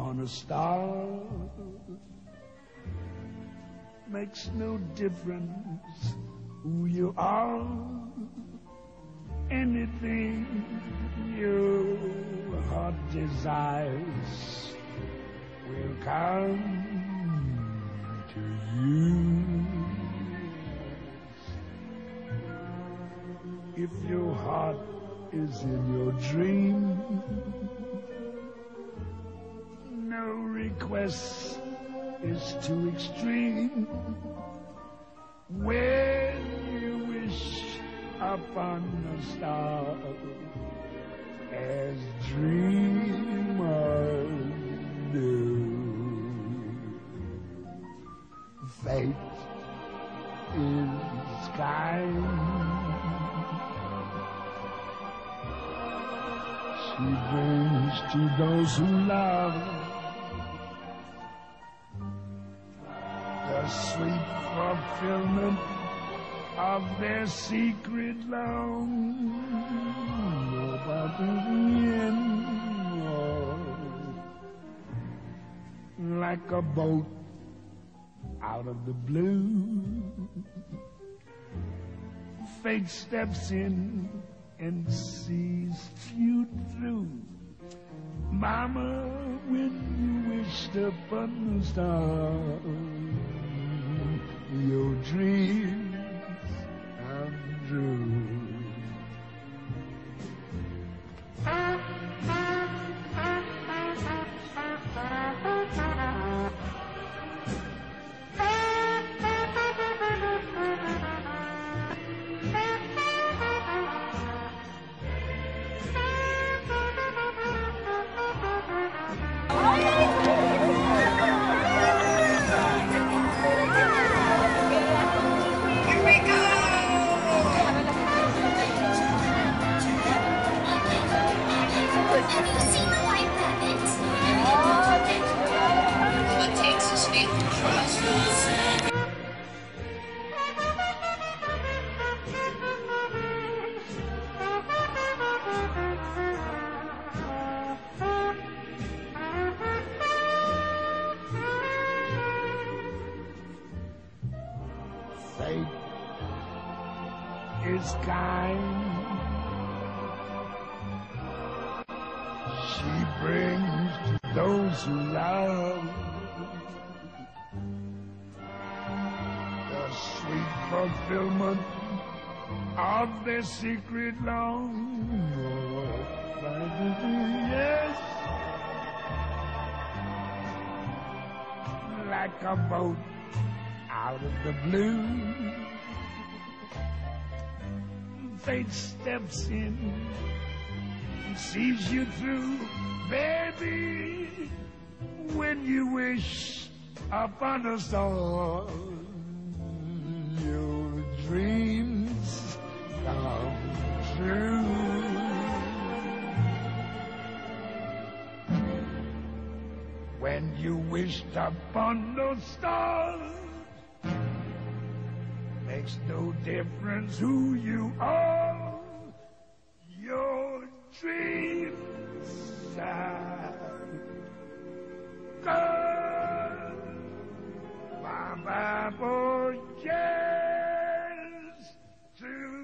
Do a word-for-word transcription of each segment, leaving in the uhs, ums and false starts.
upon a star. Makes no difference who you are. Anything your heart desires will come to you. If your heart is in your dream, no request is too extreme. When you wish upon a star, as dreamers do, fate is kind. She brings to those who love the sweet fulfillment of their secret longing. Nobody in like a boat out of the blue. Fate steps in and sees you through. Mama, when you wished upon the star, your dreams come true. Fate is kind. She brings to those who love the sweet fulfillment of their secret longing. Yes, like a boat out of the blue, fate steps in and sees you through. Baby, when you wish upon a star, your dreams come true. When you wished upon those stars, makes no difference who you are. Your dreams are good. Bye-bye, boy, yes, true.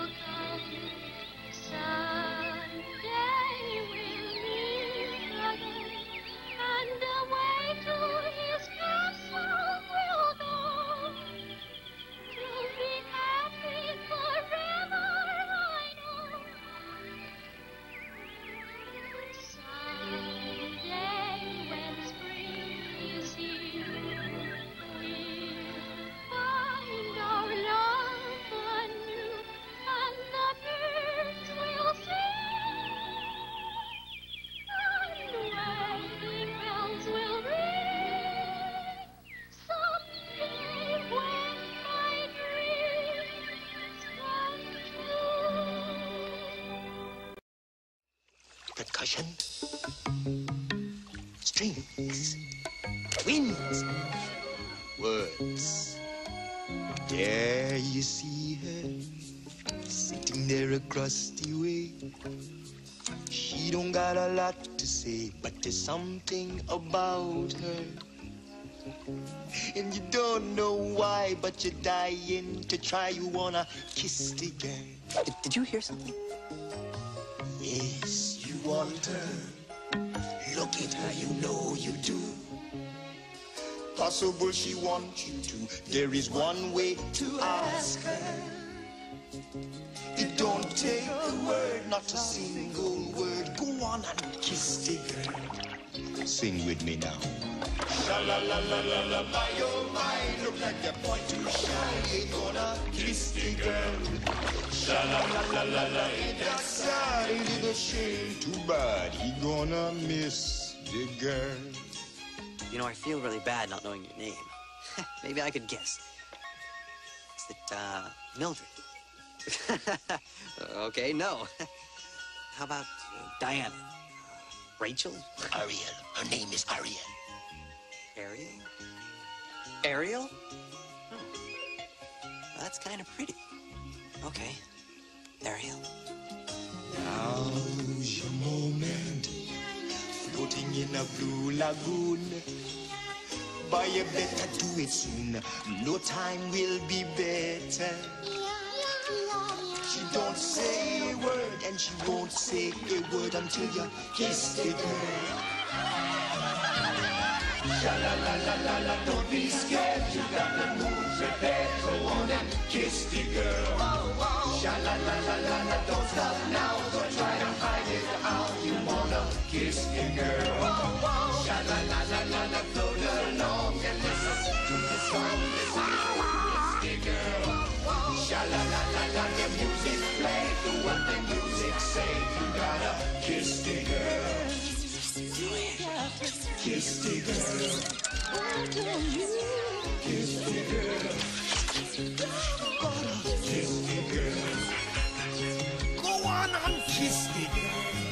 Someday we'll meet again. percussion, strings, winds, words. There you see her, sitting there across the way. She don't got a lot to say, but there's something about her. And you don't know why, but you're dying to try. You wanna kiss the girl. Did, did you hear something? Yes, you want her. Look at her, you know you do. Possible she wants you to. There is one way to ask her. It don't take a word, not a single word. Go on and kiss the girl. Sing with me now. Sha la la la la la, my oh my. Look like you're going to shine. Ain't gonna kiss the girl. Sha la la la la la, ain't that sad? Ain't it a shame? Too bad he gonna miss the girl. You know, I feel really bad not knowing your name. Maybe I could guess. Is it, uh, Mildred? Okay, no. How about uh, Diana? Rachel? Ariel. Her name is Ariel. Ariel? Ariel? Oh. Well, that's kind of pretty. Okay. Ariel. Now's your moment. Floating in a blue lagoon. But you better do it soon. No time will be better. She don't say a word, and she won't say a word until you kiss the girl. Sha la la la la la, don't be scared. You got the mood prepared. Go on and kiss the girl. Sha la la la la la, don't stop now. Don't try to hide it out. You wanna kiss the girl. Sha la la la la la, float along and listen to the song. Listen to kiss the girl. Sha la la la la, the music play. Do what the music say. You gotta kiss the girl. Kiss the girl. Kiss the girl. Kiss the girl. Go on and kiss the girl.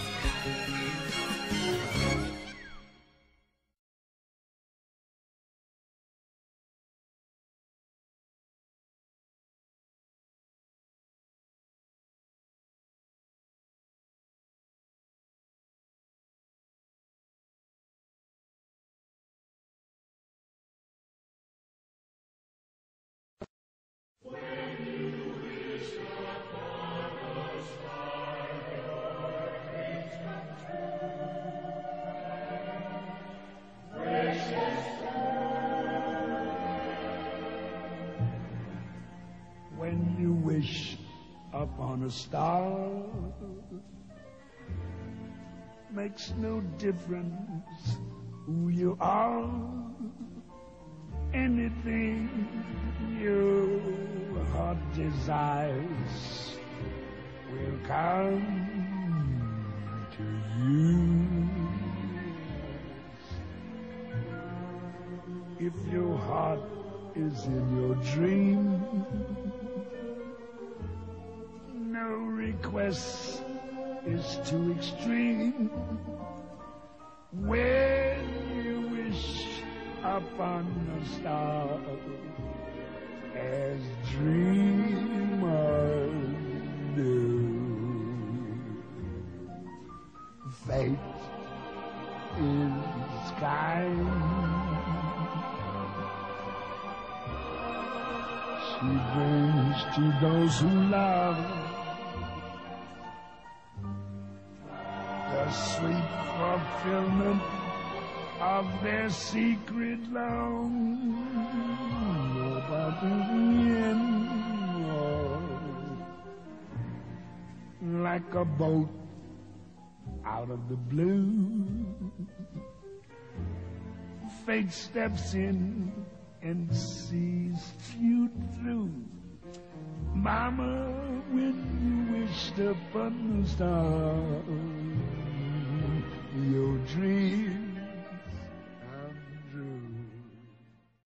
When you wish upon a star, makes no difference who you are. Anything your heart desires will come to you. If your heart is in your dream, no request is too extreme. When you wish upon a star, as dreamers do, fate is kind. She brings to those who love the sweet fulfillment of their secret love. But in the end, oh, like a boat out of the blue, fate steps in and sees you through. Mama, when you wished upon the star, your